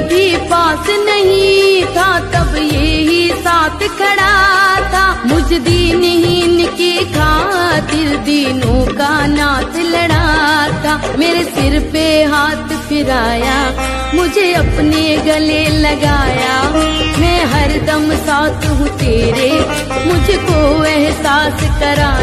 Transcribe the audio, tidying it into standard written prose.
भी पास नहीं था तब यही साथ खड़ा था। मुझ दीनहीन की खातिर दीनों का नाथ लड़ा था। मेरे सिर पे हाथ फिराया, मुझे अपने गले लगाया। मैं हरदम साथ हूँ तेरे, मुझको एहसास कराया।